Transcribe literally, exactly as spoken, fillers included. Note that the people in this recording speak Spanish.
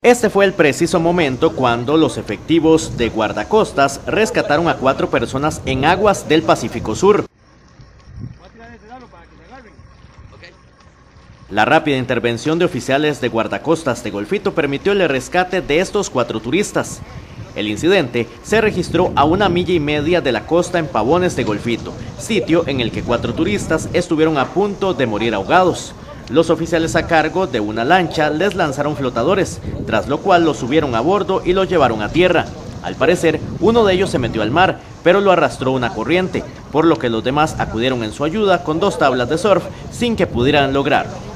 Este fue el preciso momento cuando los efectivos de guardacostas rescataron a cuatro personas en aguas del Pacífico Sur. La rápida intervención de oficiales de guardacostas de Golfito permitió el rescate de estos cuatro turistas. El incidente se registró a una milla y media de la costa en Pavones de Golfito, sitio en el que cuatro turistas estuvieron a punto de morir ahogados. Los oficiales a cargo de una lancha les lanzaron flotadores, tras lo cual los subieron a bordo y los llevaron a tierra. Al parecer, uno de ellos se metió al mar, pero lo arrastró una corriente, por lo que los demás acudieron en su ayuda con dos tablas de surf sin que pudieran lograrlo.